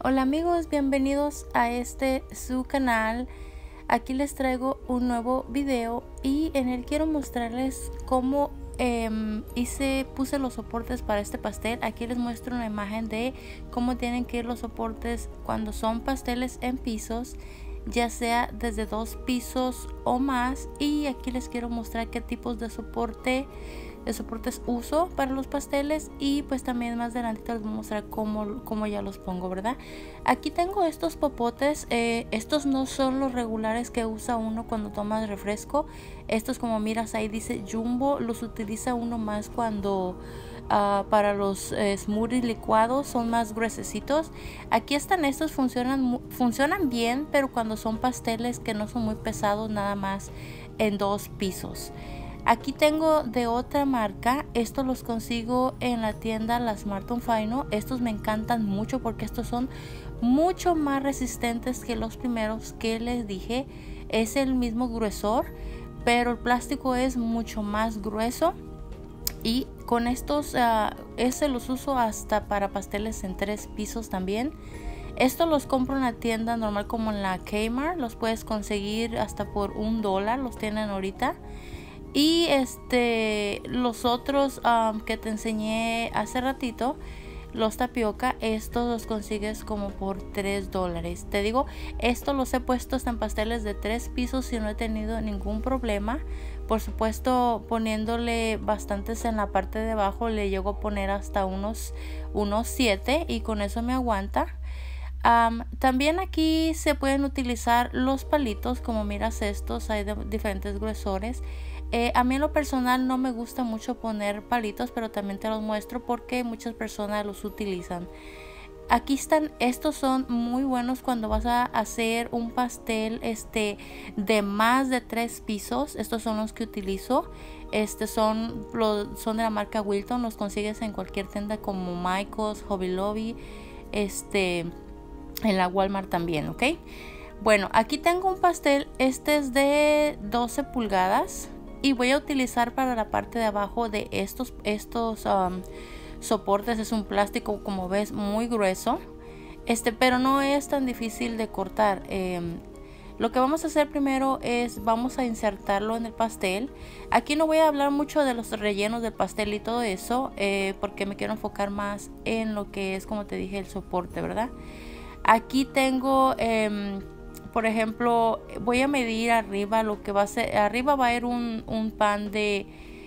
Hola amigos, bienvenidos a su canal. Aquí les traigo un nuevo video y en él quiero mostrarles cómo puse los soportes para este pastel. Aquí les muestro una imagen de cómo tienen que ir los soportes cuando son pasteles en pisos, ya sea desde 2 pisos o más. Y aquí les quiero mostrar qué tipos de soportes uso para los pasteles, y pues también más adelante les voy a mostrar cómo ya los pongo, ¿verdad? Aquí tengo estos popotes. Estos no son los regulares que usa uno cuando toma refresco. Estos, como miras ahí dice Jumbo, los utiliza uno más cuando para los smoothies licuados, son más gruesecitos. Aquí están estos, funcionan bien, pero cuando son pasteles que no son muy pesados, nada más en 2 pisos. Aquí tengo de otra marca. Estos los consigo en la tienda La Smart & Final. Estos me encantan mucho porque estos son mucho más resistentes que los primeros que les dije. Es el mismo gruesor, pero el plástico es mucho más grueso. Y con estos los uso hasta para pasteles en 3 pisos también. Estos los compro en la tienda normal como en la Kmart. Los puedes conseguir hasta por $1, los tienen ahorita. Y los otros que te enseñé hace ratito, los tapioca, estos los consigues como por $3. Te digo, estos los he puesto hasta en pasteles de 3 pisos y no he tenido ningún problema. Por supuesto, poniéndole bastantes en la parte de abajo, le llego a poner hasta unos 7 y con eso me aguanta. También aquí se pueden utilizar los palitos, como miras estos, hay de diferentes gruesores. A mí en lo personal no me gusta mucho poner palitos, pero también te los muestro porque muchas personas los utilizan. Aquí están, estos son muy buenos cuando vas a hacer un pastel de más de 3 pisos. Estos son los que utilizo. Son de la marca Wilton, los consigues en cualquier tienda como Michaels, Hobby Lobby, en la Walmart también, ¿ok? Bueno, aquí tengo un pastel, este es de 12 pulgadas. Y voy a utilizar para la parte de abajo de estos soportes. Es un plástico, como ves, muy grueso. Pero no es tan difícil de cortar. Lo que vamos a hacer primero es vamos a insertarlo en el pastel. Aquí no voy a hablar mucho de los rellenos del pastel y todo eso, porque me quiero enfocar más en lo que es, como te dije, el soporte, ¿verdad? Aquí tengo por ejemplo, voy a medir arriba lo que va a ser. Arriba va a ir un pan de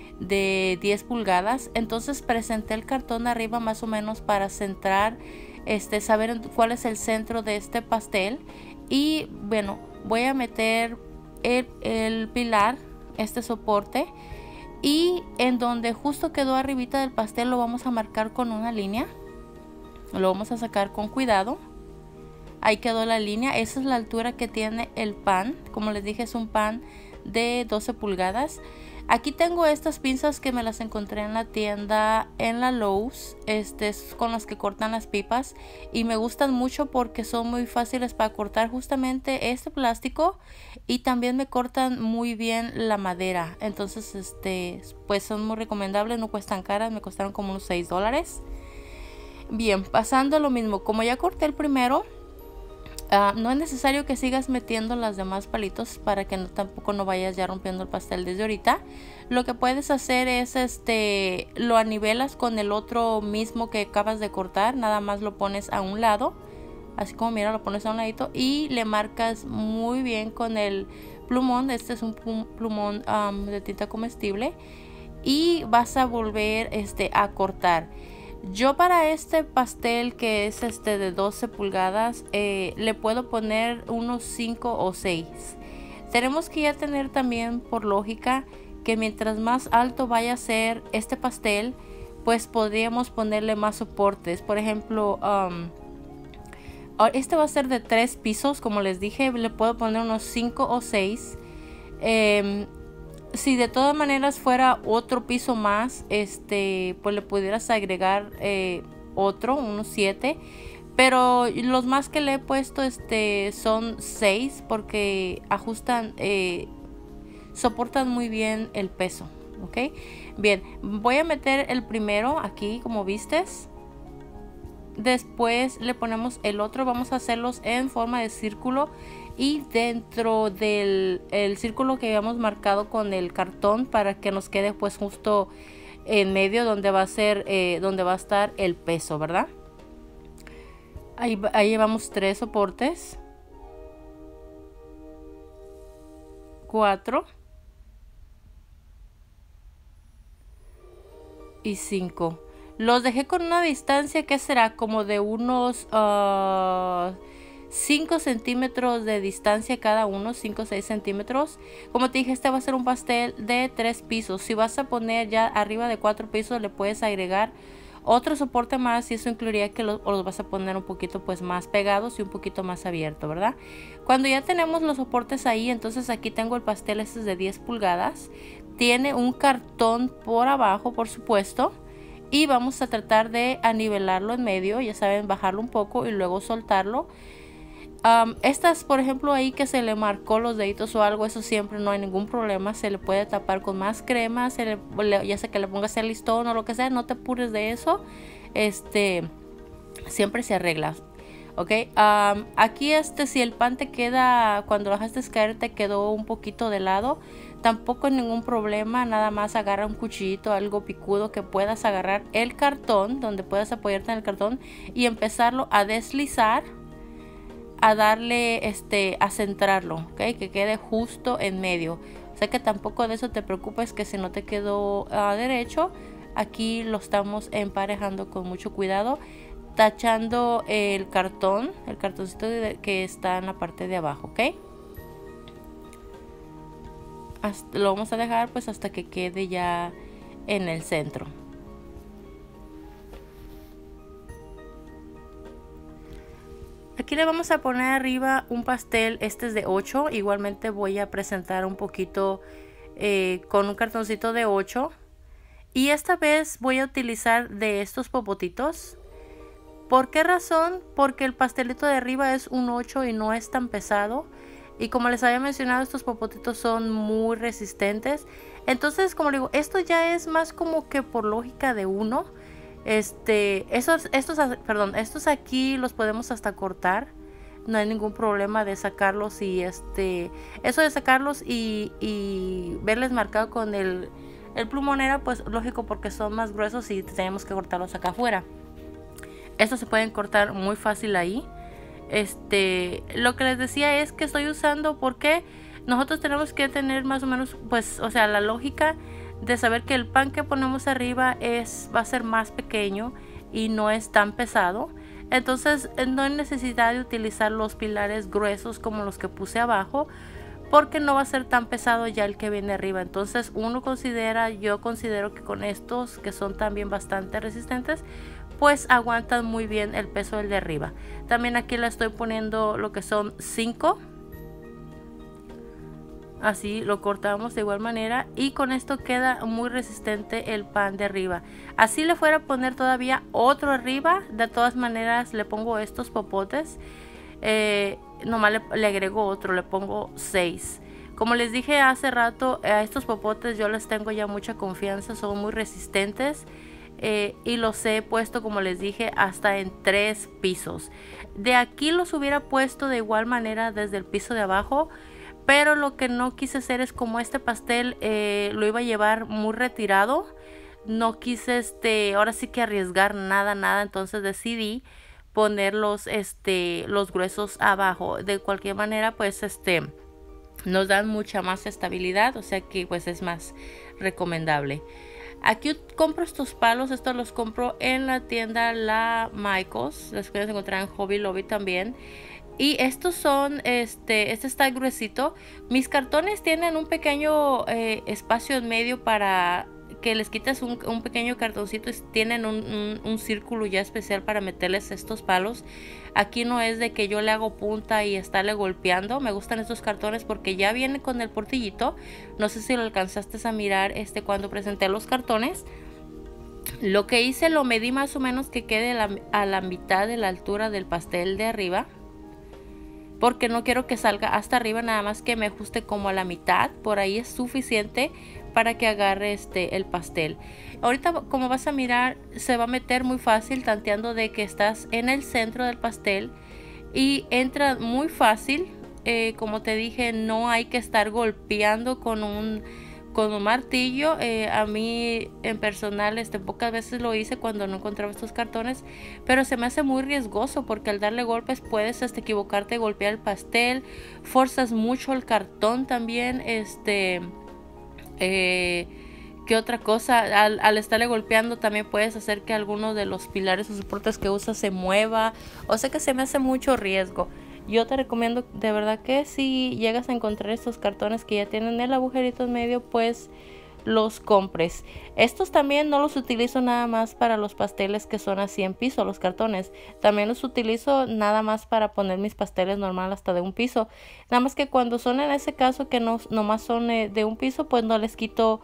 10 pulgadas. Entonces presenté el cartón arriba más o menos para centrar, saber cuál es el centro de este pastel. Y bueno, voy a meter el pilar, soporte. Y en donde justo quedó arribita del pastel lo vamos a marcar con una línea. Lo vamos a sacar con cuidado. Ahí quedó la línea. Esa es la altura que tiene el pan. Como les dije, es un pan de 12 pulgadas. Aquí tengo estas pinzas que me las encontré en la tienda, en la Lowe's. Es con las que cortan las pipas. Y me gustan mucho porque son muy fáciles para cortar justamente este plástico. Y también me cortan muy bien la madera. Entonces, pues son muy recomendables. No cuestan caras. Me costaron como unos $6. Bien, pasando a lo mismo. Como ya corté el primero, no es necesario que sigas metiendo las demás palitos para que tampoco no vayas ya rompiendo el pastel desde ahorita. Lo que puedes hacer es lo anivelas con el otro mismo que acabas de cortar. Nada más lo pones a un lado, así como mira, lo pones a un ladito y le marcas muy bien con el plumón. Este es un plumón de tinta comestible y vas a volver a cortar. Yo para este pastel, que es de 12 pulgadas, le puedo poner unos 5 o 6. Tenemos que ya tener también, por lógica, que mientras más alto vaya a ser este pastel, pues podríamos ponerle más soportes. Por ejemplo, este va a ser de 3 pisos, como les dije, le puedo poner unos 5 o 6. Si de todas maneras fuera otro piso más, pues le pudieras agregar unos 7. Pero los más que le he puesto son 6 porque ajustan, soportan muy bien el peso, ¿ok? Bien, voy a meter el primero aquí, como vistes. Después le ponemos el otro, vamos a hacerlos en forma de círculo y dentro del círculo que habíamos marcado con el cartón para que nos quede pues justo en medio donde va a ser donde va a estar el peso, ¿verdad? Ahí llevamos 3 soportes, 4 y 5. Los dejé con una distancia que será como de unos 5 centímetros de distancia cada uno, 5 o 6 centímetros. Como te dije, este va a ser un pastel de 3 pisos. Si vas a poner ya arriba de 4 pisos, le puedes agregar otro soporte más y eso incluiría que los vas a poner un poquito pues más pegados y un poquito más abierto, ¿verdad? Cuando ya tenemos los soportes ahí, entonces aquí tengo el pastel, este es de 10 pulgadas. Tiene un cartón por abajo, por supuesto. Y vamos a tratar de anivelarlo en medio, ya saben, bajarlo un poco y luego soltarlo. Estas, por ejemplo, ahí que se le marcó los deditos o algo, eso siempre no hay ningún problema. Se le puede tapar con más crema, ya sea que le pongas el listón o lo que sea, no te apures de eso. Siempre se arregla. Ok, aquí si el pan te queda, cuando lo dejaste caer te quedó un poquito de lado, tampoco hay ningún problema, nada más agarra un cuchillito, algo picudo que puedas agarrar el cartón, donde puedas apoyarte en el cartón y empezarlo a deslizar, a darle, a centrarlo, ok, que quede justo en medio. O sea que tampoco de eso te preocupes que si no te quedó derecho, aquí lo estamos emparejando con mucho cuidado, tachando el cartoncito que está en la parte de abajo, ok. Lo vamos a dejar pues hasta que quede ya en el centro. Aquí le vamos a poner arriba un pastel, este es de 8, igualmente voy a presentar un poquito con un cartoncito de 8 y esta vez voy a utilizar de estos popotitos. ¿Por qué razón? Porque el pastelito de arriba es un 8 y no es tan pesado. Y como les había mencionado, estos popotitos son muy resistentes. Entonces, como digo, esto ya es más como que por lógica de uno. Estos aquí los podemos hasta cortar. No hay ningún problema de sacarlos y eso de sacarlos y verles marcado con el plumonera, pues lógico porque son más gruesos y tenemos que cortarlos acá afuera. Estos se pueden cortar muy fácil ahí. Lo que les decía es que estoy usando porque nosotros tenemos que tener más o menos, pues, o sea, la lógica de saber que el pan que ponemos arriba va a ser más pequeño y no es tan pesado. Entonces no hay necesidad de utilizar los pilares gruesos como los que puse abajo, porque no va a ser tan pesado ya el que viene arriba. Entonces yo considero que con estos que son también bastante resistentes, pues aguantan muy bien el peso del de arriba. También aquí le estoy poniendo lo que son 5. Así lo cortamos de igual manera y con esto queda muy resistente el pan de arriba. Así le fuera a poner todavía otro arriba, de todas maneras le pongo estos popotes. Nomás le agrego otro, le pongo 6. Como les dije hace rato, a estos popotes yo les tengo ya mucha confianza, son muy resistentes. Y los he puesto, como les dije, hasta en 3 pisos. De aquí los hubiera puesto de igual manera desde el piso de abajo, pero lo que no quise hacer es, como este pastel lo iba a llevar muy retirado, no quise ahora sí que arriesgar nada, entonces decidí poner los gruesos abajo. De cualquier manera, pues nos dan mucha más estabilidad, o sea que pues es más recomendable. Aquí compro estos palos, estos los compro en la tienda La Michaels, los puedes encontrar en Hobby Lobby también. Y estos son, este está gruesito. Mis cartones tienen un pequeño espacio en medio para que les quites un pequeño cartoncito. Tienen un círculo ya especial para meterles estos palos. Aquí no es de que yo le hago punta y estarle golpeando. Me gustan estos cartones porque ya viene con el portillito. No sé si lo alcanzaste a mirar cuando presenté los cartones. Lo que hice, lo medí más o menos que quede a la mitad de la altura del pastel de arriba, porque no quiero que salga hasta arriba, nada más que me ajuste como a la mitad. Por ahí es suficiente para que agarre el pastel. Ahorita, como vas a mirar, se va a meter muy fácil, tanteando de que estás en el centro del pastel y entra muy fácil. Como te dije, no hay que estar golpeando con un martillo. A mí en personal pocas veces lo hice cuando no encontraba estos cartones, pero se me hace muy riesgoso porque al darle golpes puedes equivocarte, golpear el pastel, forzas mucho el cartón también. ¿Qué otra cosa? Al estarle golpeando también puedes hacer que alguno de los pilares o soportes que usas se mueva. O sea que se me hace mucho riesgo. Yo te recomiendo de verdad que si llegas a encontrar estos cartones que ya tienen el agujerito en medio, pues los compres. Estos también no los utilizo nada más para los pasteles que son así en piso, los cartones. También los utilizo nada más para poner mis pasteles normal hasta de un piso. Nada más que cuando son en ese caso que no nomás son de un piso, pues no les quito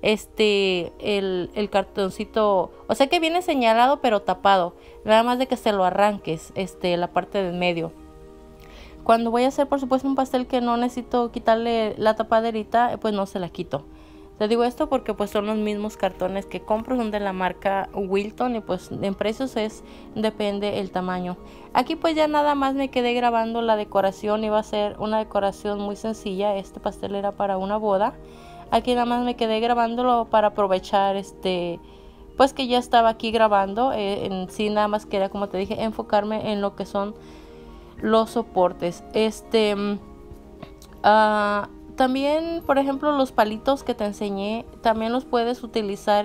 el cartoncito, o sea que viene señalado pero tapado, nada más de que se lo arranques la parte del medio. Cuando voy a hacer por supuesto un pastel que no necesito quitarle la tapaderita, pues no se la quito. Te digo esto porque pues son los mismos cartones que compro, son de la marca Wilton y pues en precios depende el tamaño. Aquí pues ya nada más me quedé grabando la decoración, iba a ser una decoración muy sencilla, este pastel era para una boda. Aquí nada más me quedé grabándolo para aprovechar pues que ya estaba aquí grabando. En sí nada más quería, como te dije, enfocarme en lo que son los soportes. También, por ejemplo, los palitos que te enseñé, también los puedes utilizar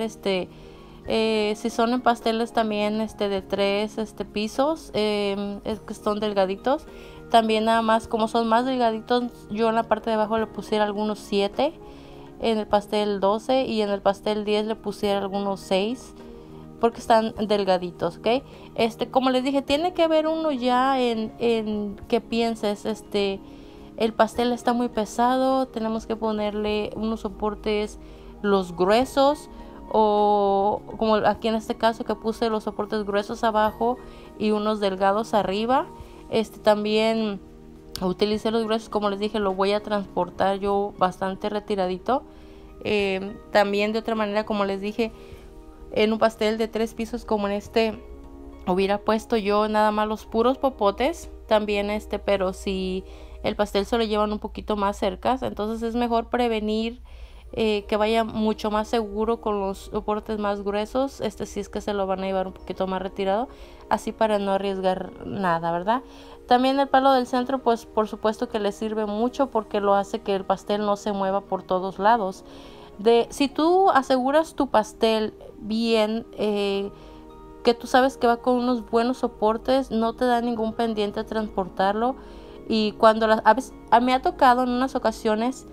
si son en pasteles también de 3 pisos, que son delgaditos. También nada más, como son más delgaditos, yo en la parte de abajo le pusiera algunos 7, en el pastel 12 y en el pastel 10 le pusiera algunos 6 porque están delgaditos, ¿ok? Como les dije, tiene que haber uno ya en que pienses, el pastel está muy pesado, tenemos que ponerle unos soportes los gruesos, o como aquí en este caso que puse los soportes gruesos abajo y unos delgados arriba. También utilicé los gruesos, como les dije, lo voy a transportar yo bastante retiradito. También de otra manera, como les dije, en un pastel de 3 pisos como en hubiera puesto yo nada más los puros popotes también, pero si el pastel se lo llevan un poquito más cerca, entonces es mejor prevenir que vaya mucho más seguro con los soportes más gruesos, si es que se lo van a llevar un poquito más retirado, así para no arriesgar nada, ¿verdad? También el palo del centro, pues por supuesto que le sirve mucho porque lo hace que el pastel no se mueva por todos lados. Si tú aseguras tu pastel bien, que tú sabes que va con unos buenos soportes, no te da ningún pendiente a transportarlo. Y cuando me ha tocado en unas ocasiones,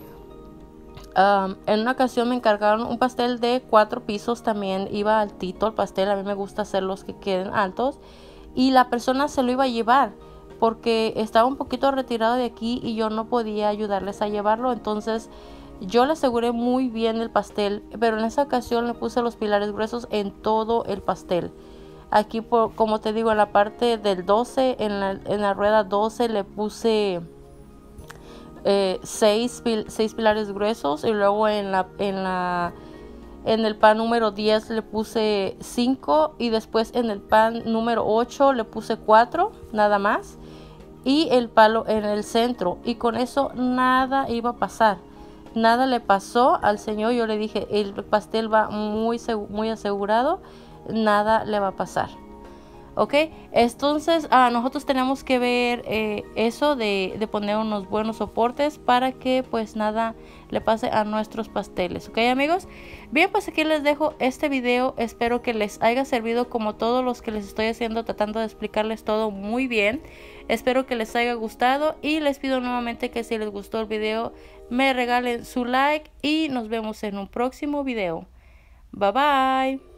en una ocasión me encargaron un pastel de 4 pisos, también iba altito el pastel, a mí me gusta hacer los que queden altos, y la persona se lo iba a llevar porque estaba un poquito retirado de aquí y yo no podía ayudarles a llevarlo. Entonces yo le aseguré muy bien el pastel, pero en esa ocasión le puse los pilares gruesos en todo el pastel. Aquí, como te digo, en la parte del 12, en la rueda 12 le puse 6 pilares gruesos, y luego en el pan número 10 le puse 5, y después en el pan número 8 le puse 4 nada más, y el palo en el centro, y con eso nada iba a pasar. Nada le pasó al señor. Yo le dije, el pastel va muy asegurado, nada le va a pasar. Ok, entonces nosotros tenemos que ver eso de poner unos buenos soportes para que pues nada le pase a nuestros pasteles. Ok, amigos, bien, pues aquí les dejo este video. Espero que les haya servido como todos los que les estoy haciendo, tratando de explicarles todo muy bien. Espero que les haya gustado y les pido nuevamente que si les gustó el video me regalen su like y nos vemos en un próximo video. Bye bye.